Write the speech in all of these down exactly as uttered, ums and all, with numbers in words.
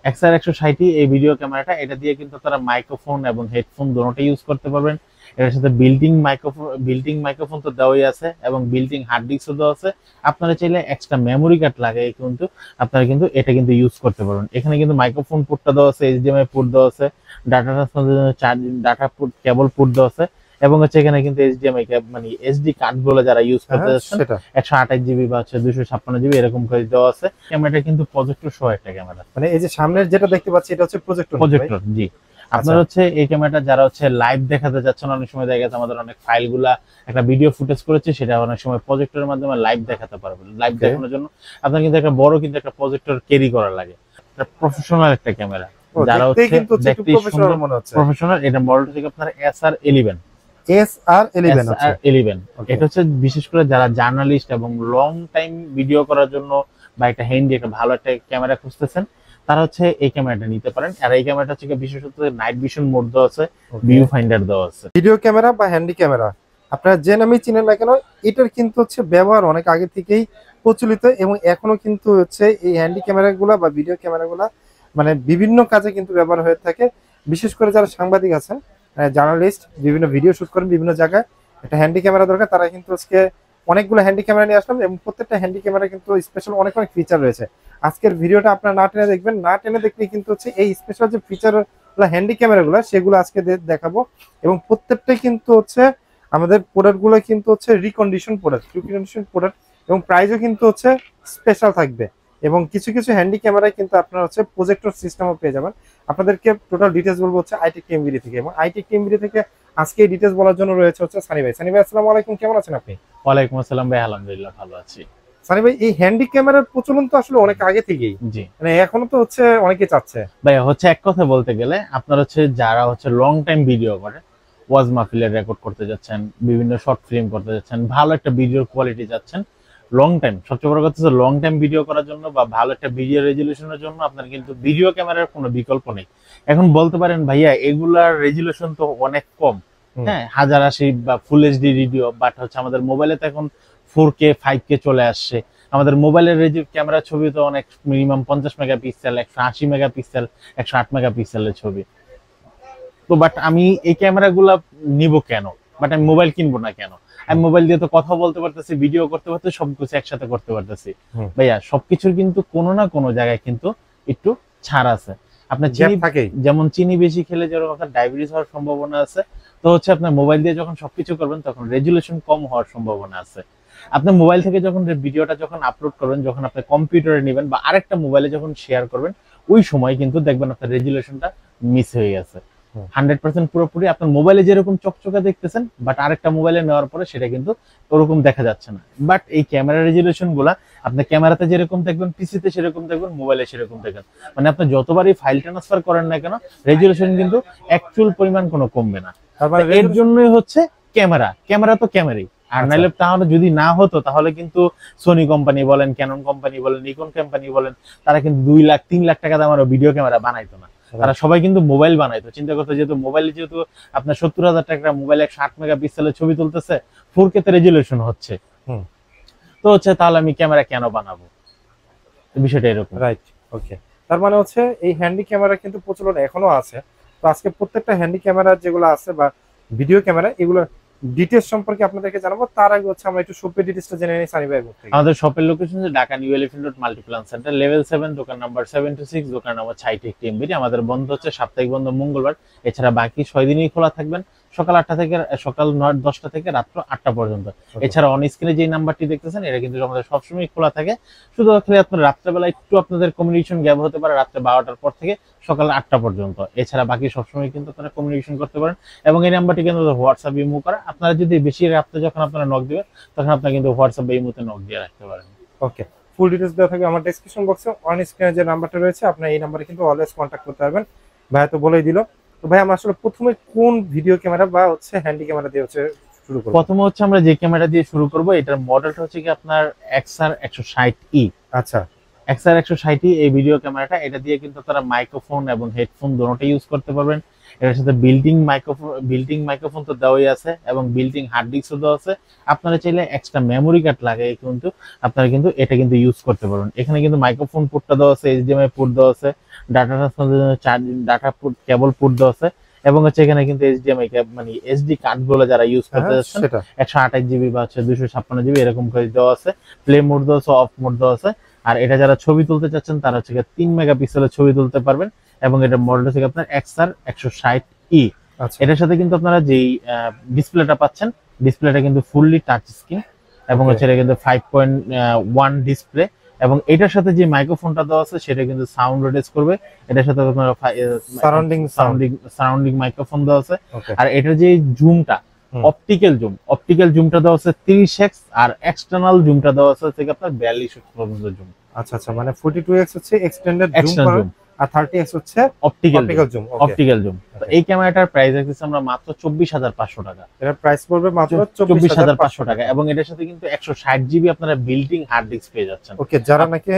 XR একশো ষাট এই ভিডিও ক্যামেরাটা, এটা দিয়ে কিন্তু আপনারা মাইক্রোফোন এবং হেডফোন দুটোটাই ইউজ করতে পারবেন। এর সাথে বিল্টিং মাইক্রোফোন বিল্টিং মাইক্রোফোন তো দেওয়াই আছে এবং বিল্টিং হার্ড ডিস্কও দেওয়া আছে। আপনারা চাইলে এক্সট্রা মেমোরি কার্ড লাগাই কিন্তু আপনারা কিন্তু এটা কিন্তু ইউজ করতে পারবেন। এখানে কিন্তু মাইক্রোফোন পোর্টটা দেওয়া আছে, এইচডিএমআই পোর্ট দেওয়া আছে, ডাটা ট্রান্সফারের জন্য charging data port, cable port দেওয়া আছে এবং হচ্ছে এখানে কিন্তু এইচডিএমআই মানে এসডি কার্ড গুলো যারা ইউজ করতে যাচ্ছেন একশো আঠাশ জিবি বা হচ্ছে দুইশো ছাপ্পান্ন জিবি এরকম করে দেওয়া আছে। ক্যামেরাটা কিন্তু প্রজেক্টর সহ একটা ক্যামেরা, মানে এই যে সামনের যেটা দেখতে পাচ্ছি এটা হচ্ছে প্রজেক্টর। প্রজেক্টর জি। আপনার হচ্ছে এই ক্যামেরাটা যারা হচ্ছে লাইভ দেখাতে যাচ্ছেন, অনেক সময় দেখা যাচ্ছে আমাদের অনেক ফাইলগুলা একটা ভিডিও ফুটেজ করেছে সেটা অনেক সময় প্রজেক্টরের মাধ্যমে লাইভ দেখাতে পারবেন। লাইভ দেখানোর জন্য আপনার কিন্তু একটা বড় কিন্তু একটা প্রজেক্টর ক্যারি করা লাগে। এটা প্রফেশনাল একটা ক্যামেরা, যারা হচ্ছে দেখতে প্রফেশনাল মনে হচ্ছে। প্রফেশনাল এটা মডেল থেকে আপনার SR eleven SR eleven SR eleven. এটা হচ্ছে বিশেষ করে যারা জার্নালিস্ট এবং লং টাইম ভিডিও করার জন্য বা একটা হ্যান্ডি একটা ভালো একটা ক্যামেরা খুঁজতেছেন তারা হচ্ছে এই ক্যামেরাটা নিতে পারেন। আর এই ক্যামেরাটা হচ্ছে বিশেষত নাইট ভিশন মোড দেওয়া আছে, ভিউ ফাইন্ডার দেওয়া আছে। ভিডিও ক্যামেরা বা হ্যান্ডি ক্যামেরা আপনারা যে নামে চিনেন না কেন, এটার কিন্তু হচ্ছে ব্যবহার অনেক আগে থেকেই প্রচলিত এবং এখনো কিন্তু হচ্ছে এই হ্যান্ডি ক্যামেরাগুলো বা ভিডিও ক্যামেরাগুলো মানে বিভিন্ন কাজে কিন্তু ব্যবহার হয়ে থাকে। বিশেষ করে যারা সাংবাদিক আছেন, জার্নালিস্ট, বিভিন্ন ভিডিও শুট করেন বিভিন্ন জায়গায়, একটা হ্যান্ডি ক্যামেরা দরকার, তারা কিন্তু আজকে অনেকগুলো হ্যান্ডি ক্যামেরা নিয়ে আসলাম এবং প্রত্যেকটা হ্যান্ডি ক্যামেরা কিন্তু স্পেশাল অনেক অনেক ফিচার রয়েছে। আজকের ভিডিওটা আপনারা না টেনে দেখবেন, না টেনে দেখলে কিন্তু হচ্ছে এই স্পেশাল যে ফিচার হ্যান্ডি ক্যামেরাগুলো সেগুলো আজকে দেখাবো এবং প্রত্যেকটাই কিন্তু হচ্ছে আমাদের প্রোডাক্টগুলো কিন্তু হচ্ছে রিকন্ডিশন প্রোডাক্ট, রিকন্ডিশন প্রোডাক্ট এবং প্রাইসও কিন্তু হচ্ছে স্পেশাল থাকবে। এবং কিছু কিছু হ্যান্ডি ক্যামেরায় কিন্তু আপনারা হচ্ছে প্রজেক্টর সিস্টেমও পেয়ে যাবেন। আপনাদেরকে টোটাল ডিটেলস বলবো হচ্ছে আইটেক টিএমবিডি থেকে, এবং আইটেক টিএমবিডি থেকে আজকে এই ডিটেলস বলার জন্য রয়েছে হচ্ছে সানি ভাই। সানি ভাই আসসালামু আলাইকুম, কেমন আছেন আপনি? ওয়ালাইকুম আসসালাম ভাই, আলহামদুলিল্লাহ ভালো আছি। সানি ভাই, এই হ্যান্ডি ক্যামেরার প্রচলন তো আসলে অনেক আগে থেকেই, জি মানে এখনো তো হচ্ছে অনেকে চাচ্ছে ভাই। হচ্ছে এক কথা বলতে গেলে আপনার হচ্ছে যারা হচ্ছে লং টাইম ভিডিও করে, ওয়াজ মাহফিলের রেকর্ড করতে যাচ্ছেন, বিভিন্ন শর্ট ফিল্ম করতে যাচ্ছেন, ভালো একটা ভিডিওর কোয়ালিটি যাচ্ছেন লং টাইম, সবচেয়ে বড় কথা হচ্ছে লং টাইম ভিডিও করার জন্য বা ভালো একটা ভিডিও রেজুলেশনের জন্য আপনার কিন্তু ভিডিও ক্যামেরার কোনো বিকল্প নেই। এখন বলতে পারেন ভাইয়া এগুলার রেজুলেশন তো অনেক কম, হ্যাঁ, হাজার আশি বা ফুল এইচডি ভিডিও, বাট হচ্ছে আমাদের মোবাইলে তো এখন ফোর কে ফাইভ কে চলে আসছে। আমাদের মোবাইলের রেজু ক্যামেরা ছবি তো অনেক মিনিমাম পঞ্চাশ মেগাপিক্সেল, একশো আশি মেগাপিক্সেল, একশো আট মেগাপিক্সেলের ছবি। তো বাট আমি এই ক্যামেরাগুলা নিব কেন, বাট আমি মোবাইল কিনবো না কেন? আমি মোবাইল দিয়ে তো কথা বলতে পারতেছি, ভিডিও করতে পারতেছি, সবকিছু একসাথে করতে পারতেছি। ভাইয়া সবকিছুর কিন্তু কোনো না কোনো জায়গায় কিন্তু একটু ছাড় আছে। আপনার চিনি যেমন চিনি বেশি খেলে যেরকম আপনার ডায়াবেটিস হওয়ার সম্ভাবনা আছে, তো হচ্ছে আপনার মোবাইল দিয়ে যখন সবকিছু করবেন তখন রেজুলেশন কম হওয়ার সম্ভাবনা আছে। আপনার মোবাইল থেকে যখন ভিডিওটা যখন আপলোড করবেন, যখন আপনি কম্পিউটারে নেবেন বা আরেকটা মোবাইলে যখন শেয়ার করবেন, ওই সময় কিন্তু দেখবেন আপনার রেজুলেশনটা মিস হয়ে গেছে হান্ড্রেড পার্সেন্ট পুরোপুরি। আপনার মোবাইলে যেরকম চকচকা দেখতেছেন বাট আরেকটা মোবাইলে নেওয়ার পরে সেটা কিন্তু ওরকম দেখা যাচ্ছে না। বাট এই ক্যামেরা রেজুলেশন গুলা আপনি ক্যামেরাতে যেরকম দেখবেন, পিসিতে সেরকম দেখবেন, মোবাইলে সেরকম দেখবেন, মানে আপনি যতবারই ফাইল ট্রান্সফার করেন না কেন রেজুলেশন কিন্তু অ্যাকচুয়াল পরিমাণ কোনো কমবে না। এর জন্যই হচ্ছে ক্যামেরা, ক্যামেরা তো ক্যামেরাই। আর নাইলে তাহলে যদি না হতো তাহলে কিন্তু সোনি কোম্পানি বলেন, ক্যানন কোম্পানি বলেন, নিকন কোম্পানি বলেন, তারা কিন্তু দুই লাখ তিন লাখ টাকা দামের ভিডিও ক্যামেরা বানাইতো না, তারা সবাই কিন্তু মোবাইল বানাইতো। চিন্তা করতে যেহেতু মোবাইলে যেহেতু আপনার সত্তর হাজার টাকা মোবাইল একশো আট মেগাপিক্সেলের ছবি তুলতেছে, ফোর কে তে রেজুলেশন হচ্ছে, তো হচ্ছে তাহলে আমি ক্যামেরা কেন বানাবো? বিষয়টা এরকম, রাইট? ওকে, তার মানে হচ্ছে এই হ্যান্ডি ক্যামেরা কিন্তু প্রচলন এখনো আছে। তো আজকে প্রত্যেকটা হ্যান্ডি ক্যামেরা যেগুলো আছে বা ভিডিও ক্যামেরা, এগুলো ডিটেইলস সম্পর্কে আপনাদেরকে জানাবো। তার আগে হচ্ছে আমরা একটু শপের ডিটেইলসটা জেনে নিই সানি ভাই। আমাদের শপের লোকেশন হচ্ছে Dhaka New Elephant Road Multiplan center level seven, দোকান নাম্বার সেভেন টু সিক্স, দোকান নাম্বার আইটেক টিএমবিডি। আমাদের বন্ধ হচ্ছে সাপ্তাহিক বন্ধ মঙ্গলবার, এছাড়া বাকি ছয় দিনই খোলা থাকবেন, সকাল আটটা থেকে সকাল নয় দশটা থেকে রাত্র আটটা পর্যন্ত। এছাড়া অন স্ক্রিনে যে নাম্বারটি দেখতেছেন এটা কিন্তু আমাদের সবসময় খোলা থাকে, শুধু আপনার রাত্রেবেলা একটু আপনাদের কমিউনিকেশন গ্যাপ হতে পারে রাত্রে বারোটার পর থেকে সকাল আটটা পর্যন্ত। এছাড়া বাকি সবসময় কিন্তু আপনারা কমিউনিকেশন করতে পারেন এবং এই নাম্বারটি কিন্তু হোয়াটসঅ্যাপ ইমো করা। আপনারা যদি বেশি রাত্রে যখন আপনারা নক দিবেন তখন আপনারা কিন্তু হোয়াটসঅ্যাপ ইমোতে নক দিয়ে রাখতে পারেন। ওকে, ফুল ডিটেইলস দেওয়া থাকবে আমার ডেসক্রিপশন বক্সে। অন স্ক্রিনে যে নাম্বারটা রয়েছে আপনারা এই নাম্বারে কিন্তু অলওয়েজ কন্টাক্ট করতে পারবেন। ভাই তো বলেই দিল। তো ভাই আমরা আসলে প্রথমে কোন ভিডিও ক্যামেরা বা হচ্ছে হ্যান্ডি ক্যামেরা দিয়ে হচ্ছে শুরু করব? প্রথমে হচ্ছে আমরা যে ক্যামেরা দিয়ে শুরু করব, এটার মডেলটা হচ্ছে কি আপনার এক্সআর একশো ষাট ই। আচ্ছা, এক্সআর একশো ষাট ই এই ভিডিও ক্যামেরাটা, এটা দিয়ে কিন্তু আপনারা মাইক্রোফোন এবং হেডফোন দুটোটাই ইউজ করতে পারবেন। এটার সাথে বিল্ডিং মাইক্রোফোন বিল্ডিং মাইক্রোফোন তো দেওয়াই আছে এবং বিল্ডিং হার্ড ডিস্কও দেওয়া আছে। আপনারা চাইলে এক্সট্রা মেমোরি কার্ড লাগাই কিন্তু আপনারা কিন্তু এটা কিন্তু ইউজ করতে পারবেন। এখানে কিন্তু মাইক্রোফোন পোর্টটা দেওয়া আছে, এইচডিএমআই পোর্ট দেওয়া আছে, ডাটা ট্রান্সফারের জন্য charging data port cable port দেওয়া আছে এবং হচ্ছে এখানে কিন্তু এইচডিএমআই মানে এসডি কার্ড গুলো যারা ইউজ করতে যাচ্ছেন একশো আঠাশ জিবি বা হচ্ছে দুইশো ছাপ্পান্ন জিবি এরকম করে দেওয়া আছে। প্লে মোড দেওয়া আছে, অফ মোড দেওয়া আছে। আর এটা যারা ছবি তুলতে চাচ্ছেন তারা হচ্ছে তিন মেগাপিক্সেলের ছবি তুলতে পারবেন এবং এটা মডেল হচ্ছে আপনার এক্সআর একশো ষাট ই। এটার সাথে কিন্তু আপনারা যেই ডিসপ্লেটা পাচ্ছেন ডিসপ্লেটা কিন্তু ফুললি টাচ স্ক্রিন এবং হচ্ছে এটা কিন্তু ফাইভ পয়েন্ট ওয়ান ডিসপ্লে এবং এটার সাথে যে মাইক্রোফোনটা দেওয়া আছে সেটা কিন্তু সাউন্ড রিডিউস করবে। এটার সাথে আপনারা সারাউন্ডিং সাউন্ডিং সারাউন্ডিং মাইক্রোফোন দেওয়া আছে। আর এটার যে জুমটা অপটিক্যাল জুম অপটিক্যাল জুমটা দেওয়া আছে তিরিশ এক্স আর এক্সটার্নাল জুমটা দেওয়া আছে থেকে আপনার বিয়াল্লিশ এক্স পর্যন্ত জুম। আচ্ছা আচ্ছা, মানে ফর্টি টু এক্স হচ্ছে এক্সটেন্ডেড জুম আর থার্টি এক্স হচ্ছে অপটিক্যাল জুম। Optical zoom. তো এই ক্যামেরাটার প্রাইস রাখতেছি আমরা মাত্র চব্বিশ হাজার পাঁচশো টাকা। এর প্রাইস পড়বে মাত্র চব্বিশ হাজার পাঁচশো টাকা এবং এটার সাথে কিন্তু একশো ষাট জিবি আপনারা বিল্ডিং হার্ড ডিস্ক পেয়ে যাচ্ছেন। ওকে, যারা নাকি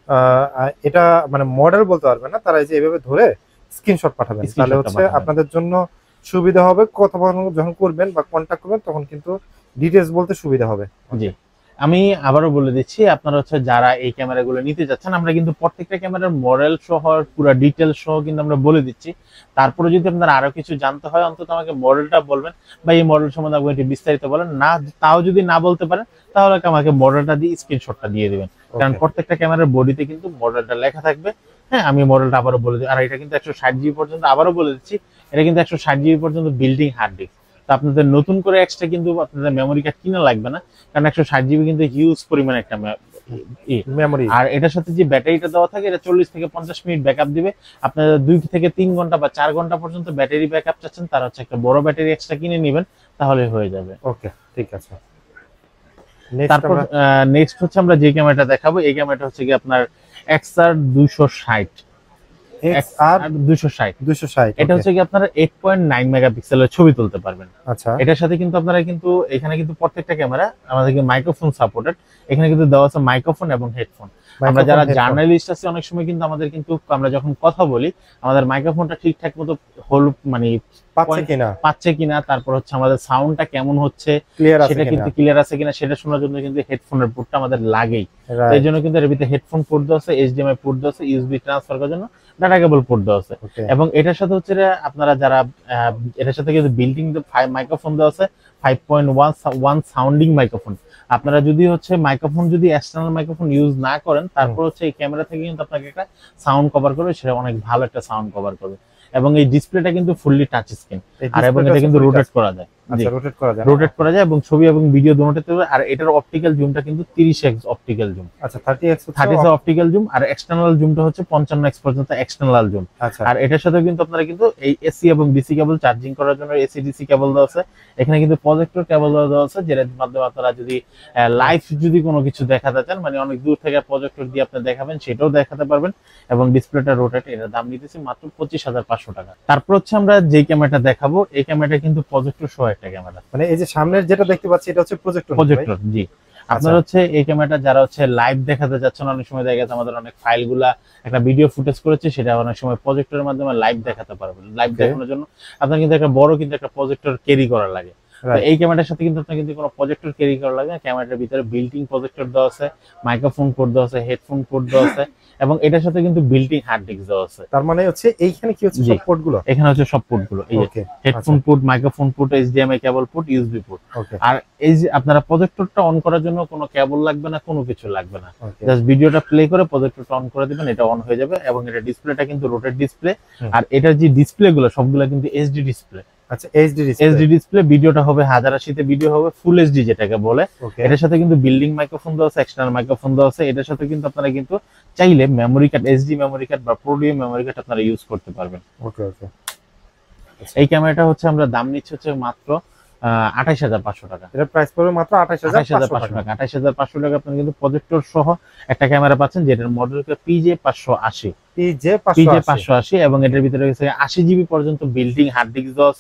এটা মানে মডেল বলতে পারবে না তারা এই যে এভাবে ধরে স্ক্রিনশট পাঠাবেন, তাহলে হচ্ছে আপনাদের জন্য সুবিধা হবে। কথা যখন করবেন বা কন্টাক্ট করবেন তখন কিন্তু ডিটেইলস বলতে সুবিধা হবে। জি, আমি আবারও বলে দিচ্ছি আপনারা হচ্ছে যারা এই ক্যামেরাগুলো নিতে যাচ্ছেন আমরা কিন্তু প্রত্যেকটা ক্যামেরার মডেল সহ পুরো ডিটেইলস সহ কিন্তু আমরা বলে দিচ্ছি। তারপরে যদি আপনারা আরো কিছু জানতে হয় অন্তত আমাকে মডেলটা বলবেন বা এই মডেল সম্বন্ধে আপনি একটু বিস্তারিত বলেন। না তাও যদি না বলতে পারেন তাহলে আমাকে মডেলটা দিয়ে স্ক্রিনশটটা দিয়ে দিবেন, কারণ প্রত্যেকটা ক্যামেরার বডিতে কিন্তু মডেলটা লেখা থাকবে। হ্যাঁ, আমি মডেলটা আবারও বলে দিই। আর এটা কিন্তু একশো ষাট জিবি পর্যন্ত, আবারও বলে দিচ্ছি এটা কিন্তু একশো ষাট জিবি পর্যন্ত বিল্ডিং হার্ড ডিস্ক। তো আপনাদের নতুন করে এক্সট্রা কিন্তু আপনাদের মেমোরি কার্ড কিনা লাগবে না, কারণ একশো ষাট জিবি কিন্তু হিউজ পরিমাণ একটা মেমোরি। আর এটার সাথে যে ব্যাটারিটা দেওয়া থাকে এটা চল্লিশ থেকে পঞ্চাশ মিনিট ব্যাকআপ দিবে। আপনারা দুই থেকে তিন ঘন্টা বা চার ঘন্টা পর্যন্ত ব্যাটারি ব্যাকআপ চাচ্ছেন তারা হচ্ছে একটা বড় ব্যাটারি এক্সট্রা কিনে নেবেন, তাহলে হয়ে যাবে। ওকে, ঠিক আছে। তারপর নেক্সট হচ্ছে আমরা যে ক্যামেরাটা দেখাবো এই ক্যামেরাটা হচ্ছে কি আপনার এক্সআর দুইশো ষাট। এটা হচ্ছে কি আপনারা আট পয়েন্ট নয় মেগাপিক্সেলের ছবি তুলতে পারবেন। আচ্ছা, এটার সাথে কিন্তু আপনারা কিন্তু এখানে কিন্তু প্রত্যেকটা ক্যামেরা আমাদের মাইক্রোফোন সাপোর্টেড। এখানে কিন্তু দেওয়া আছে মাইক্রোফোন এবং হেডফোন। আমরা যারা জার্নালিস্ট আছি অনেক সময় কিন্তু আমাদের কিন্তু আমরা যখন কথা বলি আমাদের মাইক্রোফোনটা ঠিকঠাক মতো হোল মানে পাচ্ছে কিনা পাচ্ছে কিনা তারপর হচ্ছে আমাদের সাউন্ডটা কেমন হচ্ছে সেটা কিন্তু ক্লিয়ার আছে কিনা সেটা শোনার জন্য কিন্তু হেডফোনের পোর্টটা আমাদের লাগেই। এই জন্য কিন্তু এর ভিতরে হেডফোন পোর্ট দেওয়া আছে, এইচডিএমআই পোর্ট দেওয়া আছে, ইউএসবি ট্রান্সফার করার জন্য ডাটা কেবল পোর্ট দেওয়া আছে। এবং এটার সাথে হচ্ছে আপনারা যারা এটার সাথে কিন্তু বিল্ডিং মাইক্রোফোন দেওয়া আছে five point one sounding microphone. আপনারা যদি হচ্ছে মাইক্রোফোন যদি এক্সটার্নাল মাইক্রোফোন ইউজ না করেন তারপর হচ্ছে এই ক্যামেরা থেকে কিন্তু আপনাকে একটা সাউন্ড কভার করবে, সেটা অনেক ভালো একটা সাউন্ড কভার করবে। এবং এই ডিসপ্লেটা কিন্তু ফুললি টাচ স্ক্রিন আর এবং এটা কিন্তু রোটেট করা যায়। আচ্ছা, রোটেট করা যায় রোটেট করা যায় এবং ছবি এবং ভিডিও দুটোতে হবে। আর এটার অপটিক্যাল জুমটা কিন্তু তিরিশ এক্স অপটিক্যাল জুম। আচ্ছা, thirty X thirty X optical zoom আর এক্সটার্নাল জুমটা হচ্ছে পঞ্চান্ন এক্স পর্যন্ত এক্সটার্নাল জুম। আর এটার সাথে কিন্তু আপনারা কিন্তু এই এসি এবং ডিসি কেবল চার্জিং করার জন্য এসি ডিসি কেবল দেওয়া আছে। এখানে কিন্তু প্রজেক্টর কেবল দেওয়া আছে যেটার মাধ্যমে আপনারা যদি লাইভ যদি কোনো কিছু দেখাতে চান মানে অনেক দূর থেকে প্রজেক্টর দিয়ে আপনি দেখাবেন সেটাও দেখাতে পারবেন। এবং ডিসপ্লেটা রোটেট, এটার দাম নিতেছি মাত্র পঁচিশ হাজার পাঁচশো টাকা। তারপর হচ্ছে আমরা যে ক্যামেরাটা দেখাবো এই ক্যামেরাটা কিন্তু প্রজেক্টর সহ একটা ক্যামেরা, মানে এই যে সামনের যেটা দেখতে পাচ্ছি এটা হচ্ছে প্রজেক্টর। প্রজেক্টর, জি। আপনারা হচ্ছে এই ক্যামেরাটা যারা হচ্ছে লাইভ দেখাতে যাচ্ছেন অনেক সময় দেখা যাচ্ছে আমাদের অনেক ফাইলগুলা একটা ভিডিও ফুটেজ করেছে সেটা অনেক সময় প্রজেক্টরের মাধ্যমে লাইভ দেখাতে পারবেন। লাইভ দেখানোর জন্য আপনার কিন্তু একটা বড় কিন্তু একটা প্রজেক্টর ক্যারি করা লাগে। এই ক্যামেরার সাথে কিন্তু আপনার কিন্তু কোনো প্রজেক্টর ক্যারি করা লাগে না। ক্যামেরাটার ভিতরে বিল্ট ইন প্রজেক্টর দেওয়া আছে, মাইক্রোফোন পোর্ট দেওয়া আছে, হেডফোন পোর্ট দেওয়া আছে এবং এটার সাথে কিন্তু বিল্ট ইন হার্ড ডিস্ক দেওয়া আছে। তার মানে হচ্ছে এইখানে কি হচ্ছে সব পোর্টগুলো, এখানে হচ্ছে সব পোর্টগুলো, এই যে headphone port, microphone port, HDMI cable port, USB port. আর এই যে আপনারা প্রজেক্টরটা অন করার জন্য কোনো কেবল লাগবে না, কোনো কিছু লাগবে না, জাস্ট ভিডিওটা প্লে করে প্রজেক্টরটা অন করে দিবেন, এটা অন হয়ে যাবে। এবং এটা ডিসপ্লেটা কিন্তু রোটেট ডিসপ্লে আর এটার যে ডিসপ্লেগুলো সবগুলো কিন্তু এইচডি ডিসপ্লে। আচ্ছা, এইচডি ডিসপ্লে, এইচডি ডিসপ্লে। ভিডিওটা হবে হাজার আশি তে ভিডিও হবে ফুল এইচডি যেটাকে বলে। এটার সাথে কিন্তু বিল্ডিং মাইক্রোফোন দেওয়া আছে, এক্সটার্নাল মাইক্রোফোন দেওয়া আছে। এটার সাথে কিন্তু আপনারা কিন্তু চাইলে memory card, HD memory card বা প্রোডিও মেমোরি কার্ড আপনারা ইউজ করতে পারবেন। ওকে ওকে। এই ক্যামেরাটা হচ্ছে আমরা দাম নিচ্ছি হচ্ছে মাত্র আঠাইশ হাজার পাঁচশো টাকা। এটার প্রাইস পড়বে মাত্র আঠাইশ হাজার পাঁচশো টাকা। আঠাইশ হাজার পাঁচশো টাকা আপনারা কিন্তু প্রজেক্টর সহ একটা ক্যামেরা পাচ্ছেন যেটার মডেল হচ্ছে পিজে পাঁচশো আশি। পিজে পাঁচশো আশি এবং এটার ভিতরে হচ্ছে আশি জিবি পর্যন্ত বিল্ডিং হার্ড ডিস্ক দেওয়া আছে।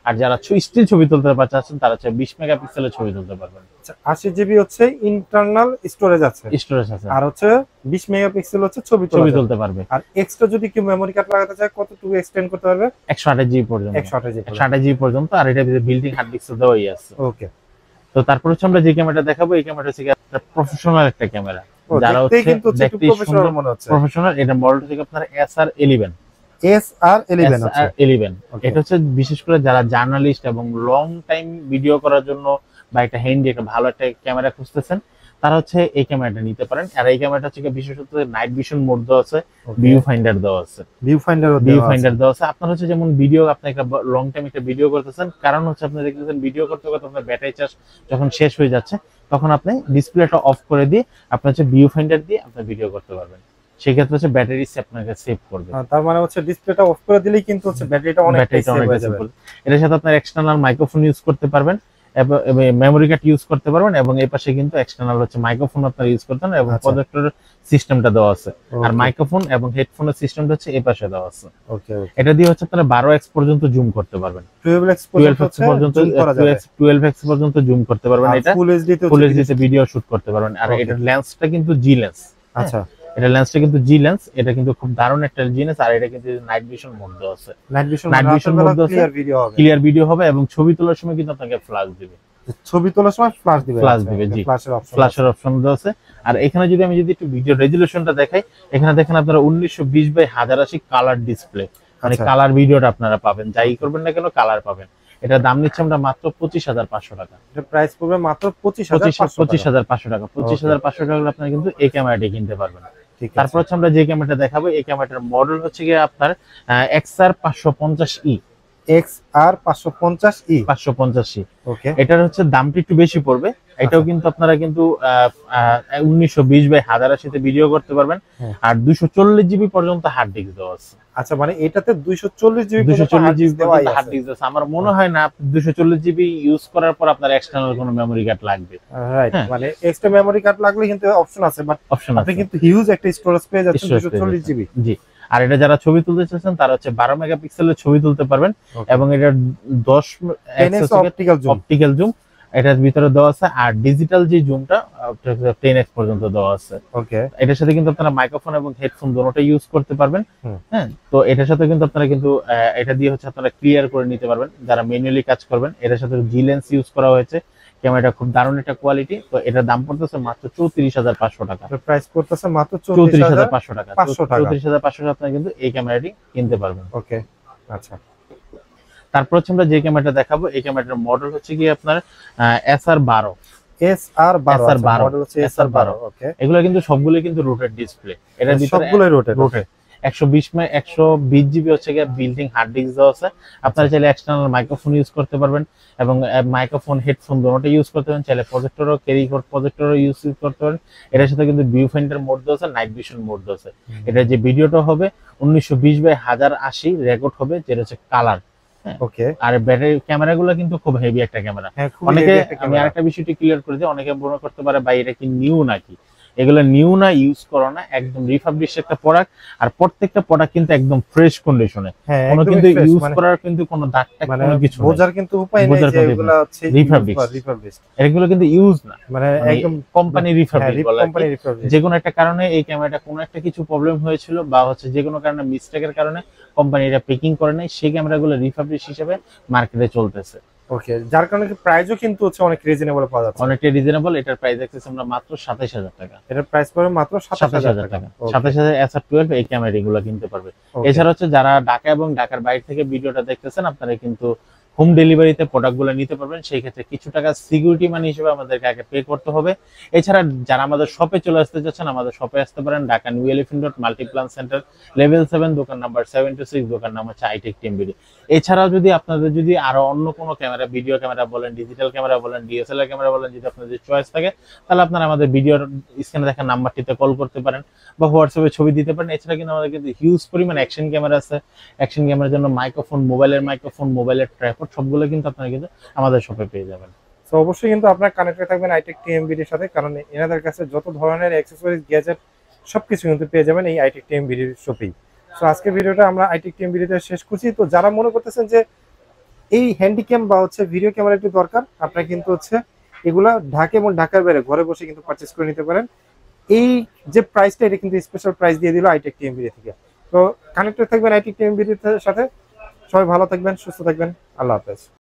আর যারা স্টিল ছবি তুলতে চাচ্ছেন তারা হচ্ছে বিশ মেগাপিক্সেলের ছবি তুলতে পারবেন। আশি জিবি হচ্ছে ইন্টারনাল স্টোরেজ আছে, স্টোরেজ আছে, আর হচ্ছে বিশ মেগাপিক্সেল হচ্ছে ছবি ছবি তুলতে পারবে। আর এক্সট্রা যদি কেউ মেমরি কার্ড লাগাতে চায় কতটুকু এক্সটেন্ড করতে পারবে? একশো আঠাশ জিবি পর্যন্ত, একশো আঠাশ জিবি একশো আঠাশ জিবি পর্যন্ত। আর এটা বিল্ডিং হার্ড ডিস্ক দেওয়াই আছে। ওকে। তো তারপর হচ্ছে আমরা যে ক্যামেরাটা দেখাবো এই ক্যামেরাটা হচ্ছে একটা প্রফেশনাল একটা ক্যামেরা, যারা হচ্ছে কিন্তু একটু প্রফেশনাল মনে হচ্ছে। প্রফেশনাল এটা মডেল হচ্ছে আপনার S R eleven. S R eleven আছে, ইলেভেন। এটা হচ্ছে বিশেষ করে যারা জার্নালিস্ট এবং লং টাইম ভিডিও করার জন্য বা একটা হ্যান্ডি একটা ভালো একটা ক্যামেরা খুঁজতেছেন তারা হচ্ছে এই ক্যামেরাটা নিতে পারেন। আর এই ক্যামেরাটা হচ্ছে বিশেষত নাইট ভিশন মোড দেওয়া আছে, ভিউ ফাইন্ডার দেওয়া আছে, ভিউ ফাইন্ডার ভিউ ফাইন্ডার দেওয়া আছে। আপনার হচ্ছে যেমন ভিডিও আপনি একটা লং টাইম একটা ভিডিও করতেছেন, কারণ হচ্ছে আপনি দেখতেছেন ভিডিও করতে করতে আপনার ব্যাটারি চার্জ যখন শেষ হয়ে যাচ্ছে তখন আপনি ডিসপ্লেটা অফ করে দিয়ে আপনি হচ্ছে ভিউ ফাইন্ডার দিয়ে আপনি ভিডিও করতে পারবেন। সেক্ষেত্রে হচ্ছে ব্যাটারি আপনাকে সেভ করবে। তার মানে হচ্ছে ডিসপ্লেটা অফ করে দিলেই কিন্তু হচ্ছে ব্যাটারিটা অনেকটাই সেভ হয়ে যাবে। এর সাথে আপনার এক্সটার্নাল মাইক্রোফোন ইউজ করতে পারবেন এবং মেমরি কার্ড ইউজ করতে পারবেন, এবং এই পাশে কিন্তু এক্সটার্নাল হচ্ছে মাইক্রোফোন আপনারা ইউজ করতে পারেন এবং প্রজেক্টরের সিস্টেমটা দেওয়া আছে। আর মাইক্রোফোন এবং হেডফোনের সিস্টেমটা হচ্ছে এই পাশে দেওয়া আছে। ওকে। এটা দিয়ে হচ্ছে আপনারা বারো এক্স পর্যন্ত জুম করতে পারবেন, টুয়েলভ এক্স পর্যন্ত টুয়েলভ এক্স পর্যন্ত জুম করতে পারবেন। এটা ফুল এইচডি তে ফুল এইচডি তে ভিডিও শুট করতে পারবেন। আর এটা লেন্সটা কিন্তু জি লেন্স। আচ্ছা, এটা লেন্সটা কিন্তু জি লেন্স, এটা কিন্তু খুব দারুণ একটা জিনিস। আর এটা কিন্তু নাইট ভিশন মোড দেওয়া আছে, night vision night vision mode দেওয়া আছে, ক্লিয়ার ভিডিও হবে, ক্লিয়ার ভিডিও হবে এবং ছবি তোলার সময় কিন্তু আপনাকে ফ্ল্যাশ দিবে, ছবি তোলার সময় ফ্ল্যাশ দিবে, ফ্ল্যাশ দিবে। জি, ফ্ল্যাশের অপশন, ফ্ল্যাশের অপশন দেওয়া আছে। আর এখানে যদি আমি যদি একটু ভিডিও রেজোলিউশনটা দেখাই, এখানে দেখেন আপনারা উনিশশো বিশ বাই হাজার আশি কালার ডিসপ্লে, মানে কালার ভিডিওটা আপনারা পাবেন, যাই করবেন না কেন কালার পাবেন। এটা দাম নিচ্ছে আমরা মাত্র পঁচিশ হাজার পাঁচশো টাকা। এটা প্রাইস পড়বে মাত্র পঁচিশ হাজার পঁচিশ হাজার পাঁচশো টাকা। পঁচিশ হাজার পাঁচশো টাকা আপনারা কিন্তু এই ক্যামেরাটি কিনতে পারবেন। তারপর হচ্ছে আমরা যে ক্যামেরাটা দেখাবো এই ক্যামেরাটার মডেল হচ্ছে গিয়ে আপনার এক্সআর পাঁচশো পঞ্চাশ ই। এক্সআর পাঁচশো পঞ্চাশ ই, পাঁচশো পঞ্চাশ ই। ওকে। এটার হচ্ছে দামটা একটু বেশি পড়বে। এটাও কিন্তু আপনারা কিন্তু উনিশশো বিশ বাই হাজার আশিতে ভিডিও করতে পারবেন। আর দুইশো চল্লিশ জিবি পর্যন্ত হার্ড ডিস্ক দেওয়া আছে। আচ্ছা, মানে এটাতে দুইশো চল্লিশ জিবি দুইশো চল্লিশ জিবি পর্যন্ত হার্ড ডিস্ক আছে। আমার মনে হয় না আপনি দুইশো চল্লিশ জিবি ইউজ করার পর আপনার এক্সটার্নাল কোনো মেমরি কার্ড লাগবে। রাইট, মানে এক্সট্রা মেমরি কার্ড লাগলে কিন্তু অপশন আছে, বাট অপশন আপনি কিন্তু হিউজ একটা স্টোরেজ পেয়ে যাচ্ছেন দুইশো চল্লিশ জিবি। জি। আর এটা যারা ছবি তুলতে চাচ্ছেন তারা হচ্ছে বারো মেগাপিক্সেলের ছবি তুলতে পারবেন এবং এটা দশ অপটিক্যাল জুম, অপটিক্যাল জুম এটার ভিতরে দেওয়া আছে। আর ডিজিটাল যে জুমটা টেন এক্স পর্যন্ত দেওয়া আছে। ওকে। এটার সাথে কিন্তু আপনারা মাইক্রোফোন এবং হেডফোন দুটোটাই ইউজ করতে পারবেন। হ্যাঁ, তো এটার সাথে কিন্তু আপনারা কিন্তু এটা দিয়ে হচ্ছে আপনারা ক্লিয়ার করে নিতে পারবেন যারা ম্যানুয়ালি কাজ করবেন। এটার সাথে জি লেন্স ইউজ করা হয়েছে, ক্যামেরাটা খুব দারুণ একটা কোয়ালিটি। তো এটার দাম পড়তেছে মাত্র চৌত্রিশ হাজার পাঁচশো টাকা। প্রাইস পড়তেছে মাত্র চৌত্রিশ হাজার পাঁচশো টাকা। পাঁচশো টাকা, চৌত্রিশ হাজার পাঁচশো টাকা আপনারা কিন্তু এই ক্যামেরাটি কিনতে পারবেন। ওকে। আচ্ছা, তারপর হচ্ছে আমরা যে ক্যামেরাটা দেখাবো এই ক্যামেরাটার মডেল হচ্ছে কি আপনার এসআর বারো। এসআর বারো, মডেল হচ্ছে এসআর বারো। ওকে। এগুলো কিন্তু সবগুলো কিন্তু রোটেট ডিসপ্লে, এটার ভিতরে সবগুলোই রোটেট। রোটেট একশো বিশ মে একশো বিশ জিবি হচ্ছে গিয়ে বিল্ডিং হার্ড ডিস্ক দেওয়া আছে। আপনারা চাইলে এক্সটার্নাল মাইক্রোফোন ইউজ করতে পারবেন এবং মাইক্রোফোন হেডফোন দুটোটা ইউজ করতে পারেন। চাইলে প্রজেক্টরও ক্যারি করে প্রজেক্টরও ইউজ করতে পারেন। এটার সাথে কিন্তু ভিউ ফাইন্ডার মোড দেওয়া আছে, নাইট ভিশন মোড দেওয়া আছে। এটা যে ভিডিওটা হবে উনিশশো বিশ বাই হাজার আশি রেকর্ড হবে, যেটা হচ্ছে কালার। ওকে। আর ব্যাটারি ক্যামেরাগুলো কিন্তু খুব হেভি একটা ক্যামেরা। অনেকে, আমি আরেকটা বিষয়টি ক্লিয়ার করে দিই, অনেকে মনে করতে পারে ভাই এটা কি নিউ নাকি। এগুলো নিউ না, ইউজ করো না, একদম রিফার্বিশ একটা প্রোডাক্ট। আর প্রত্যেকটা প্রোডাক্ট কিন্তু একদম ফ্রেশ কন্ডিশনে, কোনো কিন্তু ইউজ করার কিন্তু কোনো দাগ টাগ কোনো কিছু নেই। বোঝার কিন্তু উপায় নেই যে এগুলো হচ্ছে রিফার্বিশ। এগুলো কিন্তু ইউজ না, মানে একদম কোম্পানি রিফার্বিশ বলা কোম্পানি রিফার্বিশ। যে কোনো একটা কারণে এই ক্যামেরাটা কোনো একটা কিছু প্রবলেম হয়েছিল বা হচ্ছে যে কোনো কারণে মিস্টেকের কারণে কোম্পানি এটা প্যাকিং করে নাই, সেই ক্যামেরাগুলো রিফার্বিশ হিসেবে মার্কেটে চলতেছে। ওকে, যার কারণে প্রাইসও কিন্তু হচ্ছে অনেক রিজনেবল পাওয়া যাচ্ছে, অনেকটা রিজনেবল। এটার প্রাইস দেখতেছি আমরা মাত্র সাতাশ হাজার টাকা। এটার প্রাইস পড়বে মাত্র সাতাশ হাজার টাকা। সাতাশ হাজার এসআর টুয়েলভ এই ক্যামেরাগুলো কিনতে পারবে। এছাড়া হচ্ছে যারা ঢাকা এবং ঢাকার বাইরে থেকে ভিডিওটা দেখতেছেন আপনারা কিন্তু হোম ডেলিভারিতে প্রোডাক্টগুলো নিতে পারবেন। সেই ক্ষেত্রে কিছু টাকা সিকিউরিটি মানি হিসেবে আমাদেরকে আগে পে করতে হবে। এছাড়া যারা আমাদের শপে চলে আসতে চাচ্ছেন আমাদের শপে আসতে পারেন, Dhaka New Elephant Road Multiplan center level seven, দোকান নাম্বার সেভেন টু সিক্স, দোকান নাম হচ্ছে আইটেক টিএমবিডি। এছাড়াও যদি আপনাদের যদি আরো অন্য কোনো ক্যামেরা, ভিডিও ক্যামেরা বলেন, ডিজিটাল ক্যামেরা বলেন, ডিএসএলআর ক্যামেরা বলেন, যদি আপনাদের চয়েস থাকে তাহলে আপনারা আমাদের ভিডিওর স্ক্রিনে দেখা নাম্বারটিতে কল করতে পারেন বা হোয়াটসঅ্যাপে ছবি দিতে পারেন। এছাড়া কিন্তু আমাদের কিন্তু হিউজ পরিমাণ অ্যাকশন ক্যামেরা আছে। অ্যাকশন ক্যামেরার জন্য মাইক্রোফোন, মোবাইলের মাইক্রোফোন, মোবাইলের ট্রাইপড সবগুলো কিন্তু আপনারা কিন্তু আমাদের শপে পেয়ে যাবেন। তো অবশ্যই কিন্তু আপনারা কানেক্টেড থাকবেন আইটেক টিএমবিডির সাথে, কারণ এনাদের কাছে যত ধরনের অ্যাকসেসরিজ, গ্যাজেট সবকিছু কিন্তু পেয়ে যাবেন এই আইটেক টিএমবিডির শপেই। সো আজকে ভিডিওটা আমরা আইটেক টিএমবিডিতে শেষ করছি। তো যারা মনে করতেছেন যে এই হ্যান্ডিক্যাম বা হচ্ছে ভিডিও ক্যামেরা একটু দরকার, আপনারা কিন্তু হচ্ছে এগুলা ঢাকা এবং ঢাকার বাইরে ঘরে বসে কিন্তু পারচেস করে নিতে পারেন। এই যে প্রাইসটা, এটা কিন্তু স্পেশাল প্রাইস দিয়ে দিল আইটেক টিএমবি থেকে। তো কানেক্টেড থাকবেন আইটেক টিএমবির সাথে। সবাই ভালো থাকবেন, সুস্থ থাকবেন, আল্লাহ হাফেজ।